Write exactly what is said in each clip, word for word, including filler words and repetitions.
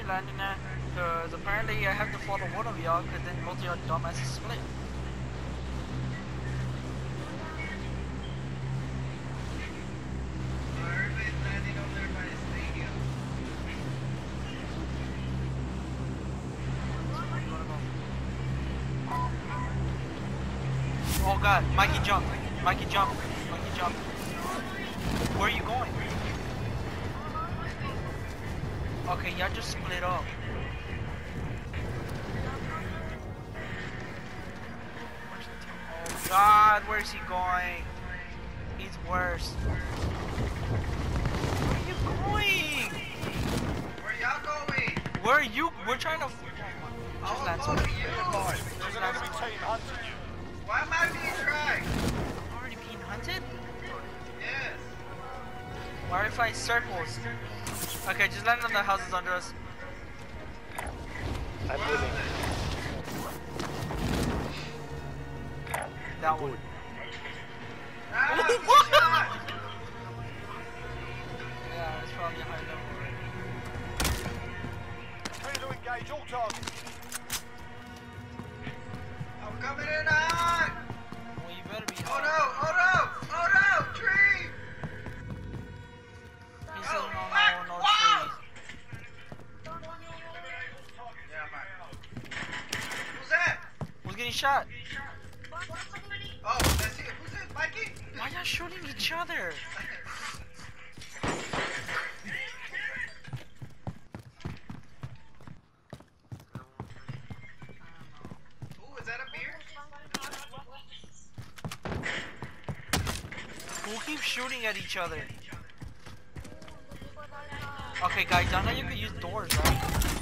we landing at? Because apparently I have to follow one of y'all, because then both of y'all dumbasses split. Oh god, Mikey jump. Mikey jump. Mikey jump. Where are you going? Okay, y'all just split up. Oh god, where's he going? He's worse. Where are you going? Where y'all going? Where are you? We're trying to... Just land some. There's an enemy team hunting you. Why am I being tracked? Already being hunted? Yes. Why are we flying circles? Okay, just land on the houses under us. I'm moving. That one. Ah, Oh, good what? shot. Yeah, it's probably a high level. Clear to engage all targets. I'm coming in hot. Well, you better be Oh high. no, oh no, oh no, tree. He said Oh, no, what? no, no Wow. trees. Yeah, I'm out. Who's that? Who's getting shot? Oh, that's it. Who's that? Mikey? Why y'all shooting each other? Ooh, is that a beer? Who keeps shooting at each other? Okay, guys, I know you can use doors, right?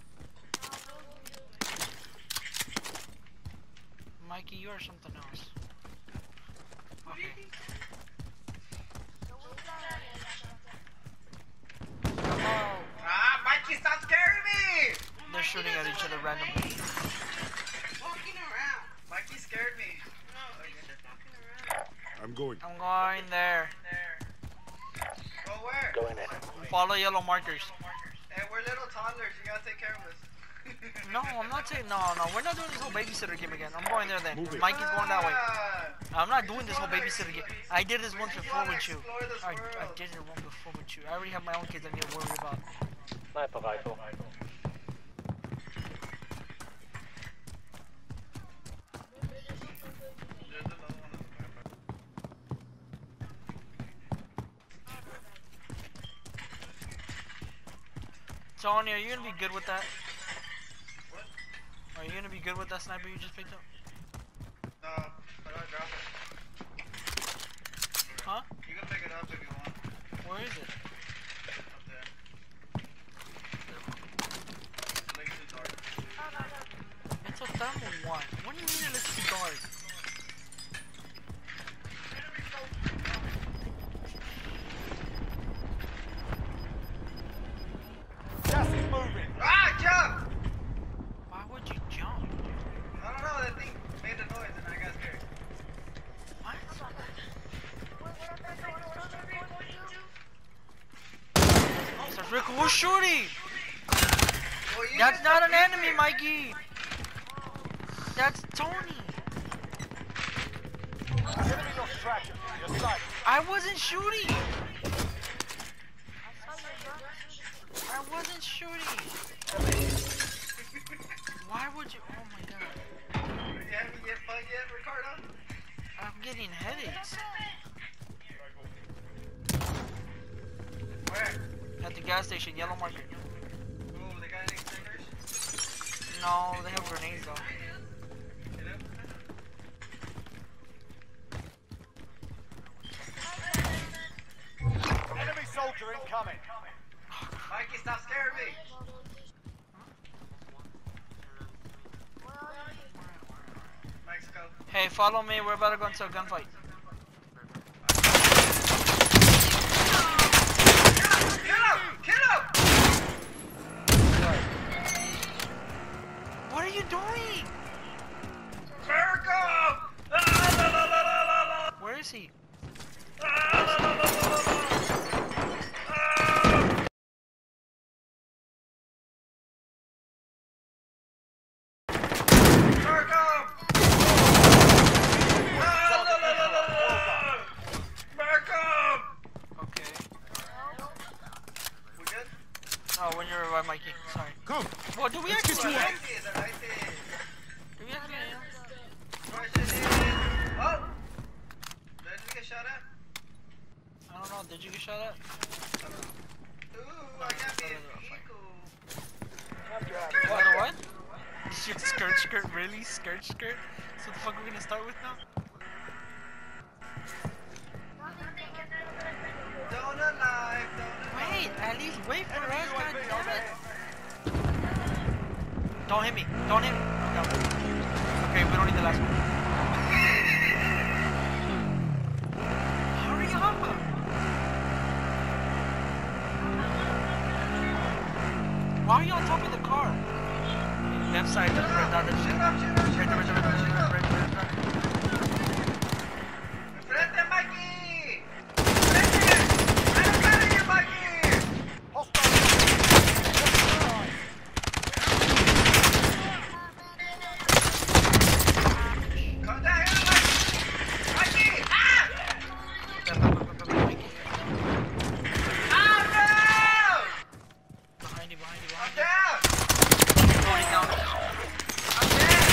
Mikey, you are something else. Okay. Hello. Ah, Mikey, stop scaring me! They're shooting at each other randomly. Walking around. Mikey scared me. I'm going. I'm going there. Go where? Going in. Follow yellow markers. Hey, we're little toddlers. You gotta take care of us. No, I'm not saying no, no. We're not doing this whole babysitter game again. I'm going there then. Move it. Mikey's going that way. Ah, I'm not doing this whole babysitter game. I did this once before with you. explore this I, I world. did it once before with you. I already have my own kids I need to worry about. Sniper rifle. Tony, are you gonna be good with that? What? Are you gonna be good with that sniper you just picked up? No, but I'll drop it. Huh? You can pick it up if you want. Where is it? Up there. It looks too dark. It's a thermal one. What do you mean it looks too dark? Gas is moving. Ah, jump! Why would you jump? I don't know, that thing made a noise and I got scared. What? Starts Rick, who's shooting? Well, you That's just not an appeared. enemy, Mikey. That's Tony. Enemy lost track of you. You're safe. I wasn't shooting. I wasn't shooting. Why would you? Oh my god. You haven't yet fun yet, Ricardo? I'm getting headaches. Where? At the gas station, yellow marker. Ooh, they got any stickers? No, they have grenades though. Get up. Enemy soldier incoming. Mikey, stop scaring me! Mexico. Hey, follow me. We're about to go into a gunfight. Kill him! Kill him! What are you doing? America! Where is he? shot at? I don't know. Did you get shot at? Ooh, I got me a vehicle. What? What? Shit, skirt, skirt, really? Skirt, skirt? So the fuck we're gonna start with now? Donut life, donut Wait, at least wait for Enemy us, U A V goddammit! overhead. Don't hit me, don't hit me! No. Okay, we don't need the last one. Hurry up! Why are you on top of the car? Left side, just right down the Shoot up, shoot up, shoot right there, up, right shoot there, up, right shoot there, up. right there, right there. Frente, Mikey! Frente! I'm front of you, Mikey! Hostile. Come down here, Mikey! Mikey! Ah! Ah, no! Behind you, behind you, I'm behind you. down! Going down. I'm dead!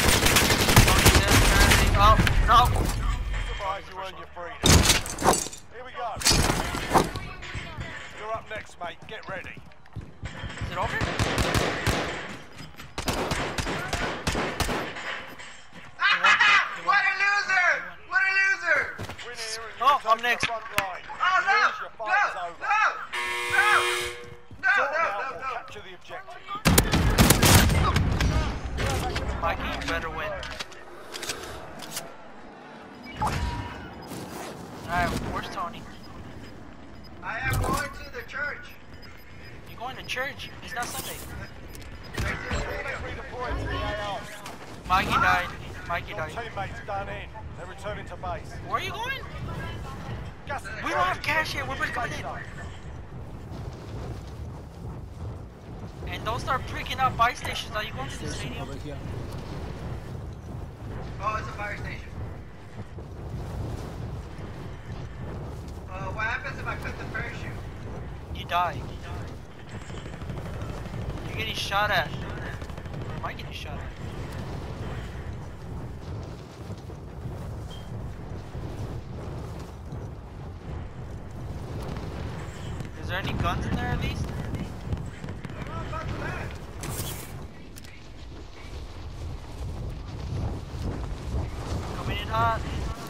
Oh, no! Surprise, you earn your freedom. Here we go. You're up next, mate. Get ready. Is it over? What a loser! What a loser! Win here and Oh, you I'm take the next. front line. Oh no! Lose, your No! fight is over. No! No! No! Sort No! out No! or No! capture the objective. Mikey, you better win. Alright, where's Tony? I am going to the church. You going to church? It's not Sunday. Redeploying to the A R. Mikey died. Mikey Your died. teammates done in. They're returning to base. Where are you going? Gas is We don't have cash yet. We're Base coming in. up. And don't start pricking out buy stations. Are you going to the Station stadium? over here. Oh, it's a fire station. Uh, what happens if I click the parachute? You die. You're getting shot at. Or am I getting shot at? Is there any guns in there at least? Oh, fuck that. Coming in hot.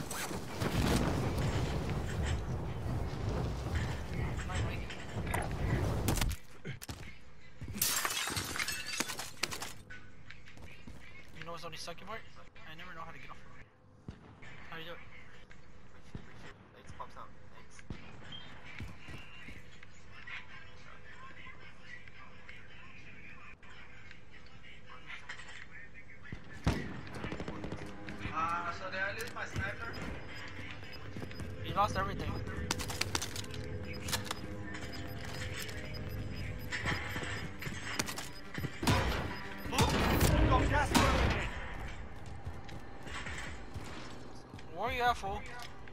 You know what's on the sucky part? I never know how to get off of it. How do you do it? X pops out. X. Uh, so did I lose my sniper? You lost everything. You've got gas moving in. Where you at, fool?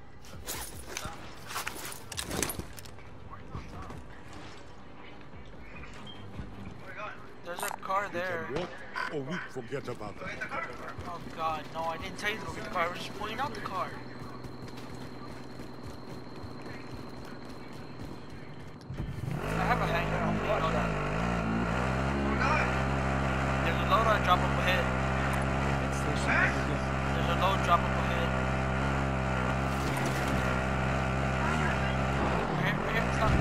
Where we going? There's a car there. Walk or we forget about Go it. get the car. Oh god, no, I didn't tell you to go get the car. I was just pulling out the car. I have a hanger. I'm pulling out that. Where we going? There's a load drop up ahead. Station over here. There's a load drop up ahead. Right here, right here, stop.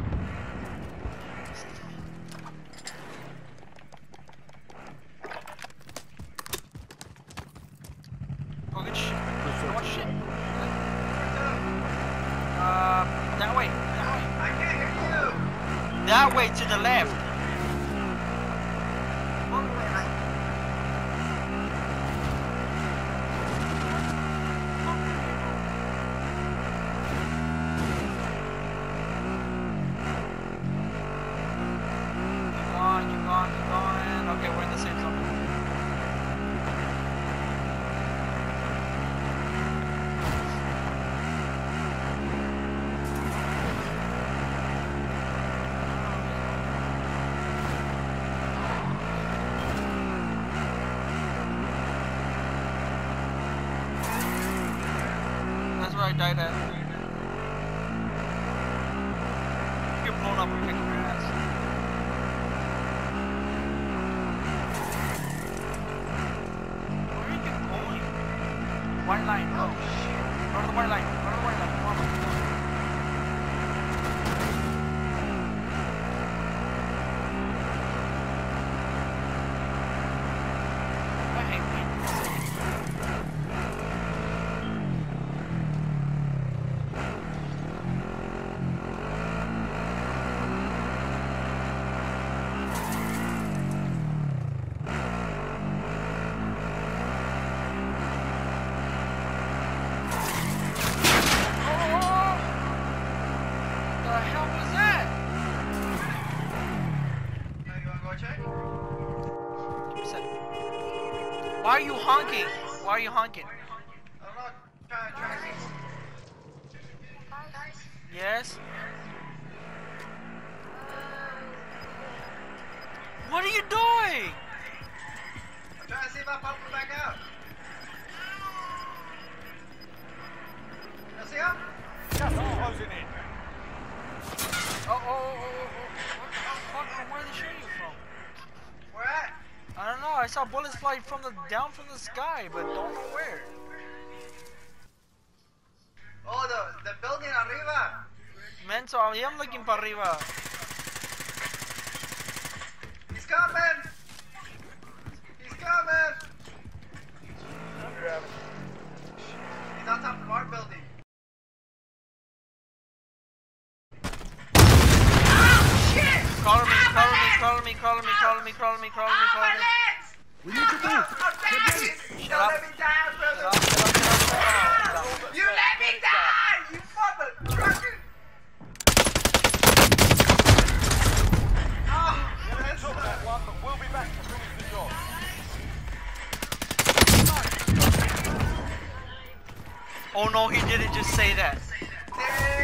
Go get shit. Go watch shit. Uh, that way. That way. I can't hear you. That way to the left. What way? I... Keep going, keep going, keep going. Okay, we're in the safe zone. That's where I died at. up and kick your ass. Where are you going? White line, go. Go to the white line. Go to the white line. Come on, come on. I hate me. Why are you honking? Why are you honking? I'm not trying to track you. Yes? What are you doing? I'm trying to see if I pop him back out. You see him? Gas is closing in. Oh, oh, oh, oh, oh. What the fuck? From where are they shooting you from? Where at? I don't know. I saw bullets fly from the down from the sky, but don't know where. Oh, the, the building arriba. Menso, I am looking para arriba. He's coming. He's coming. He's on top of our building. Call me, call me, call me, call me, call me, call me, call me, call me. We need to move. I'm dying. Shut Don't up. let me die, brother. Shut up, shut up, shut up, shut up, shut up. You let me die, you motherfucker. Oh, that's Took that one, but we'll be back to finish the job. Oh no, he didn't just say that. Damn.